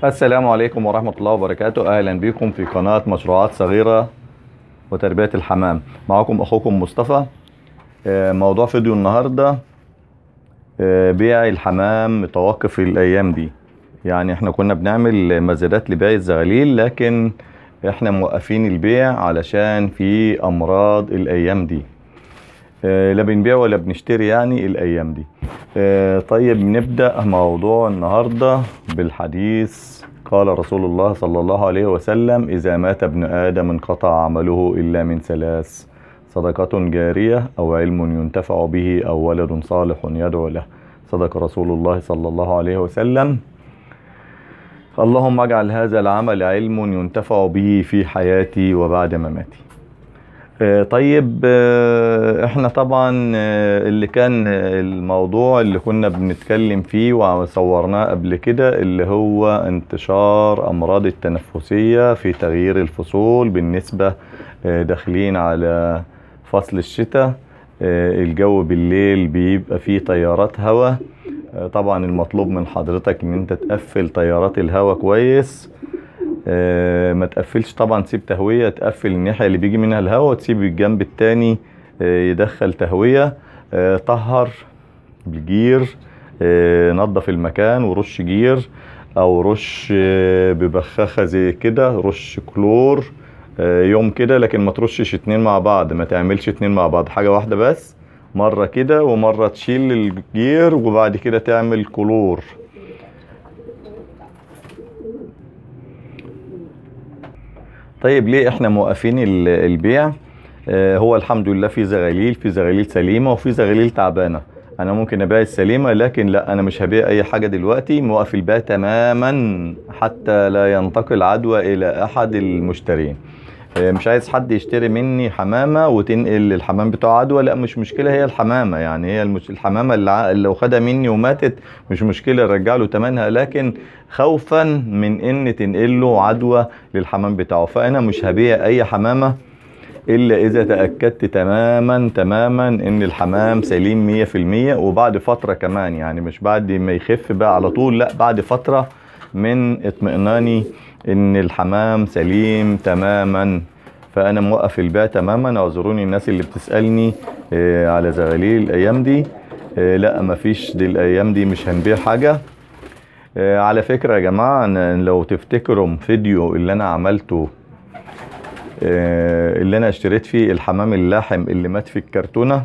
السلام عليكم ورحمة الله وبركاته. أهلا بكم في قناة مشروعات صغيرة وتربية الحمام. معكم أخوكم مصطفى. موضوع فيديو النهاردة بيع الحمام متوقف الأيام دي. يعني احنا كنا بنعمل مزادات لبيع الزغاليل، لكن احنا موقفين البيع علشان في أمراض الأيام دي. لا بنبيع ولا بنشتري يعني الأيام دي. طيب نبدأ موضوع النهاردة بالحديث. قال رسول الله صلى الله عليه وسلم: إذا مات ابن آدم انقطع عمله إلا من ثلاث: صدقة جارية، أو علم ينتفع به، أو ولد صالح يدعو له. صدق رسول الله صلى الله عليه وسلم. اللهم اجعل هذا العمل علم ينتفع به في حياتي وبعد مماتي. طيب، احنا طبعا اللي كان الموضوع اللي كنا بنتكلم فيه وصورناه قبل كده اللي هو انتشار امراض التنفسية في تغيير الفصول. بالنسبة داخلين على فصل الشتاء، الجو بالليل بيبقى فيه تيارات هواء. طبعا المطلوب من حضرتك ان انت تقفل تيارات الهواء كويس. ما تقفلش طبعا، تسيب تهوية، تقفل الناحية اللي بيجي منها الهواء وتسيب الجنب التاني يدخل تهوية. طهر بالجير، نظف المكان ورش جير، او رش ببخاخة زي كده، رش كلور يوم كده، لكن ما ترشش اتنين مع بعض، ما تعملش اتنين مع بعض، حاجة واحدة بس. مرة كده ومرة تشيل الجير وبعد كده تعمل كلور. طيب ليه احنا موقفين البيع؟ هو الحمد لله في زغاليل سليمة وفي زغاليل تعبانة. انا ممكن ابيع السليمة، لكن لا، انا مش هبيع اي حاجة دلوقتي. موقف البيع تماما حتى لا ينتقل عدوى الى احد المشترين. مش عايز حد يشتري مني حمامة وتنقل الحمام بتاعه عدوى. لا، مش مشكلة، هي الحمامة يعني هي الحمامة اللي لو خدها مني وماتت مش مشكلة، ارجع له تمنها، لكن خوفا من ان تنقل له عدوى للحمام بتاعه. فانا مش هبيع اي حمامة الا اذا تأكدت تماما ان الحمام سليم 100%. وبعد فترة كمان، يعني مش بعد ما يخف بقى على طول، لا، بعد فترة من اطمئناني ان الحمام سليم تماما. فانا موقف البيع تماما. اعذروني الناس اللي بتسألني على زغاليل الايام دي. لا، مفيش دي الايام دي، مش هنبيع حاجة. على فكرة يا جماعة، لو تفتكروا فيديو اللي انا عملته، اللي انا اشتريت فيه الحمام اللاحم اللي مات في الكرتونة،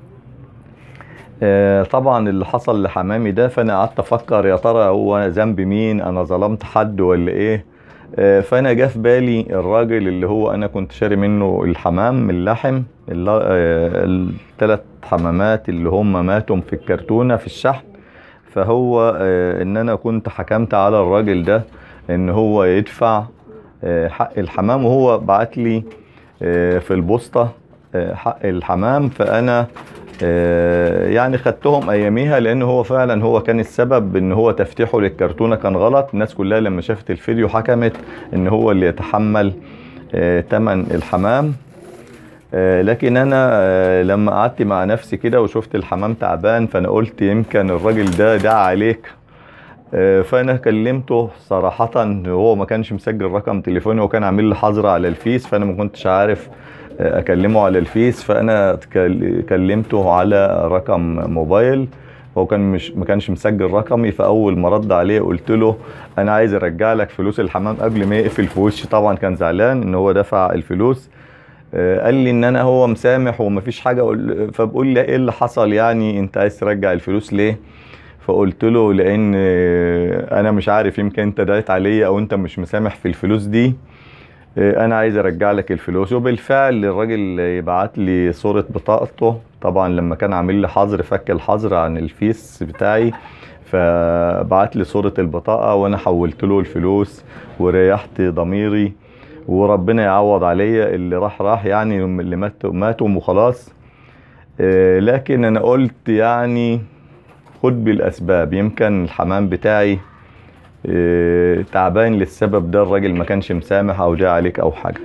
طبعا اللي حصل لحمامي ده، فانا قعدت افكر يا ترى هو ذنب مين، انا ظلمت حد ولا ايه؟ فانا جه في بالي الراجل اللي هو انا كنت شاري منه الحمام اللحم، الثلاث حمامات اللي هم ماتوا في الكرتونة في الشحن. فهو ان انا كنت حكمت على الراجل ده ان هو يدفع حق الحمام، وهو بعت لي في البوسطة حق الحمام. فانا يعني خدتهم اياميها، لان هو فعلا هو كان السبب ان هو تفتيحه للكرتونة كان غلط. الناس كلها لما شافت الفيديو حكمت ان هو اللي يتحمل تمن الحمام. لكن انا لما قعدت مع نفسي كده وشفت الحمام تعبان، فانا قلت يمكن الراجل ده دعا عليك. فانا كلمته صراحة، هو ما كانش مسجل رقم تليفوني، وكان عامل لي حظر على الفيس، فانا ما كنتش عارف اكلمه على الفيس. فانا كلمته على رقم موبايل، هو ما كانش مسجل رقمي. فاول ما رد عليه قلت له انا عايز ارجع لك فلوس الحمام قبل ما يقفل في وشي. طبعا كان زعلان ان هو دفع الفلوس. قال لي ان انا هو مسامح ومفيش حاجة. فبقول لي ايه اللي حصل، يعني انت عايز ترجع الفلوس ليه؟ فقلت له لان انا مش عارف، يمكن انت دايت عليا او انت مش مسامح في الفلوس دي. انا عايز ارجع لك الفلوس. وبالفعل الراجل يبعت لي صورة بطاقته. طبعا لما كان عامل لي حظر، فك الحظر عن الفيس بتاعي، فبعت لي صورة البطاقة، وانا حولت له الفلوس وريحت ضميري. وربنا يعوض عليا، اللي راح يعني، اللي ماتوا وخلاص. لكن انا قلت يعني خد بالاسباب، يمكن الحمام بتاعي تعبان للسبب ده، الراجل ما كانش مسامح او جاء عليك او حاجة.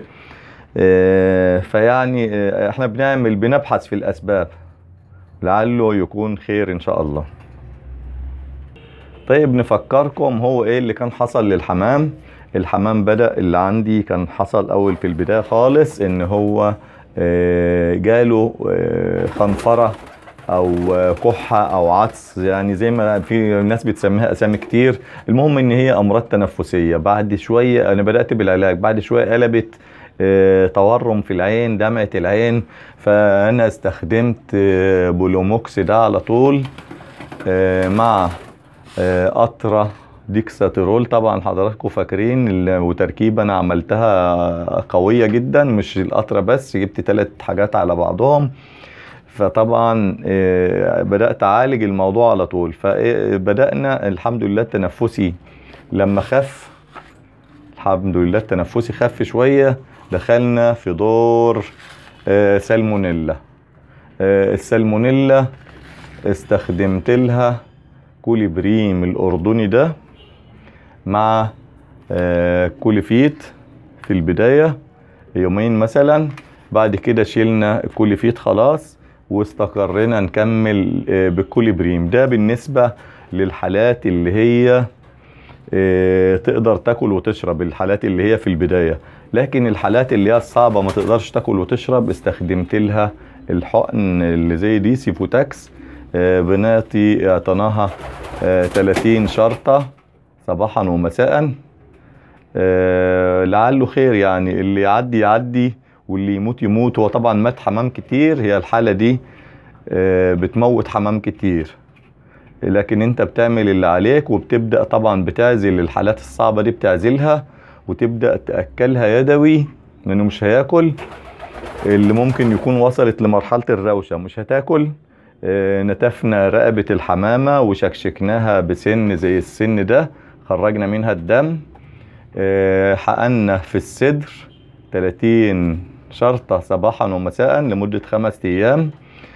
فيعني احنا بنبحث في الاسباب، لعله يكون خير ان شاء الله. طيب نفكركم هو ايه اللي كان حصل للحمام. الحمام بدأ اللي عندي كان حصل اول في البداية خالص ان هو جاله خنفرة او كحة او عطس، يعني زي ما في ناس بتسميها اسامي كتير. المهم ان هي امراض تنفسية. بعد شوية انا بدأت بالعلاج، بعد شوية قلبت تورم في العين، دمعة العين. فانا استخدمت بولوموكس ده على طول مع قطرة ديكساترول. طبعا حضراتكم فاكرين وتركيبة انا عملتها قوية جدا، مش القطرة بس، جبت 3 حاجات على بعضهم. فطبعا بدأت اعالج الموضوع على طول. فبدأنا الحمد لله التنفسي لما خف، الحمد لله التنفسي خف شوية، دخلنا في دور سالمونيلا. السالمونيلا استخدمت لها كوليبريم الأردني ده مع كوليفيت في البداية يومين مثلا. بعد كده شيلنا الكوليفيت خلاص واستقرينا نكمل بالكوليبريم. ده بالنسبة للحالات اللي هي تقدر تاكل وتشرب، الحالات اللي هي في البداية. لكن الحالات اللي هي الصعبة ما تقدرش تاكل وتشرب استخدمت لها الحقن اللي زي دي سيفوتاكس. بنعطي اعطيناها 30 شرطة صباحا ومساء. لعله خير، يعني اللي يعدي يعدي واللي يموت يموت. هو طبعا مات حمام كتير، هي الحالة دي بتموت حمام كتير، لكن انت بتعمل اللي عليك وبتبدأ طبعا بتعزل الحالات الصعبة دي، بتعزلها وتبدأ تأكلها يدوي لانه مش هياكل. اللي ممكن يكون وصلت لمرحلة الروشة مش هتاكل. نتفنا رقبة الحمامة وشكشكناها بسن زي السن ده، خرجنا منها الدم. حقنا في الصدر 30 شرطة صباحا ومساء لمدة 5 أيام.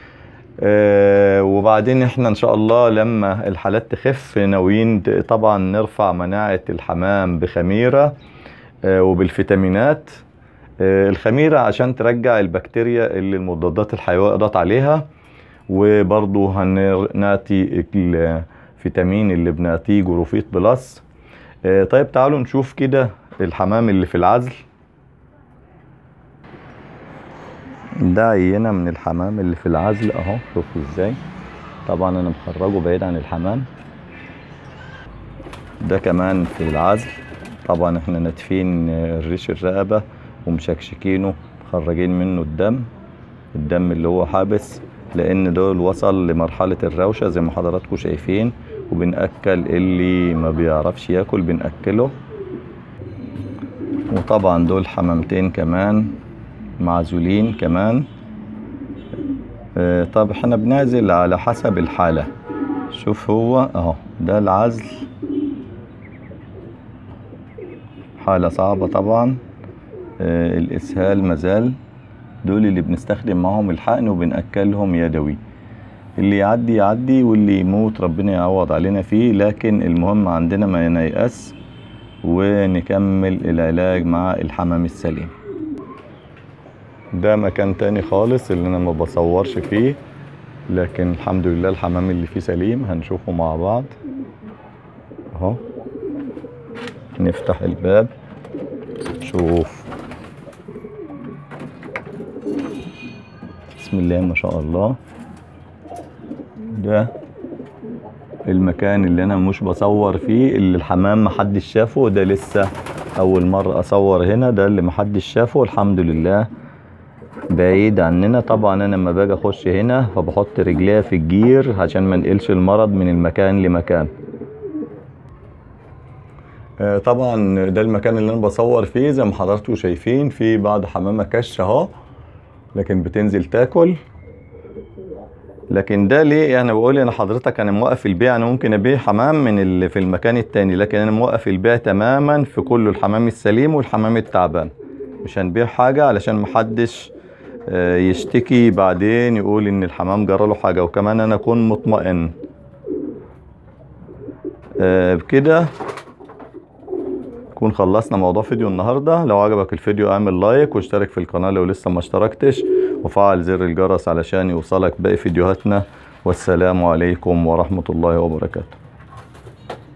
وبعدين احنا ان شاء الله لما الحالات تخف ناويين طبعا نرفع مناعة الحمام بخميرة وبالفيتامينات. الخميرة عشان ترجع البكتيريا اللي المضادات الحيوية قضت عليها، وبرضو هنعطي الفيتامين اللي بنعطيه جروفيت بلس. طيب تعالوا نشوف كده الحمام اللي في العزل. ده عينة من الحمام اللي في العزل اهو، شوفوا ازاي. طبعا انا مخرجه بعيد عن الحمام. ده كمان في العزل. طبعا احنا ناتفين ريش الرقبة ومشكشكينه، مخرجين منه الدم اللي هو حابس، لان دول وصل لمرحلة الروشة زي ما حضراتكم شايفين. وبنأكل اللي ما بيعرفش ياكل بنأكله. وطبعا دول حمامتين كمان معزولين كمان. طب احنا بنعزل على حسب الحالة. شوف هو اهو ده العزل، حالة صعبة طبعا. الاسهال مازال. دول اللي بنستخدم معهم الحقن وبنأكلهم يدوي. اللي يعدي يعدي واللي يموت ربنا يعوض علينا فيه، لكن المهم عندنا ما نيأس ونكمل العلاج مع الحمام السليم. ده مكان تاني خالص اللي انا ما بصورش فيه، لكن الحمد لله الحمام اللي فيه سليم. هنشوفه مع بعض اهو. نفتح الباب شوف، بسم الله ما شاء الله. ده المكان اللي انا مش بصور فيه، اللي الحمام محدش شافه. ده لسه اول مرة اصور هنا. ده اللي محدش شافه الحمد لله، بعيد عننا. طبعا انا لما باجي اخش هنا فبحط رجليا في الجير عشان ما نقلش المرض من المكان لمكان. طبعا ده المكان اللي انا بصور فيه. زي ما حضراتكم شايفين في بعض حمامة كش اهو، لكن بتنزل تاكل. لكن ده ليه يعني بقول انا حضرتك انا موقف البيع. انا ممكن ابيع حمام من اللي في المكان التاني، لكن انا موقف البيع تماما في كله، الحمام السليم والحمام التعبان. مش هنبيع حاجة علشان محدش يشتكي بعدين يقول ان الحمام جراله حاجة، وكمان انا اكون مطمئن. بكده نكون خلصنا موضوع فيديو النهاردة. لو عجبك الفيديو اعمل لايك واشترك في القناة لو لسه ما اشتركتش، وفعل زر الجرس علشان يوصلك باقي فيديوهاتنا. والسلام عليكم ورحمة الله وبركاته.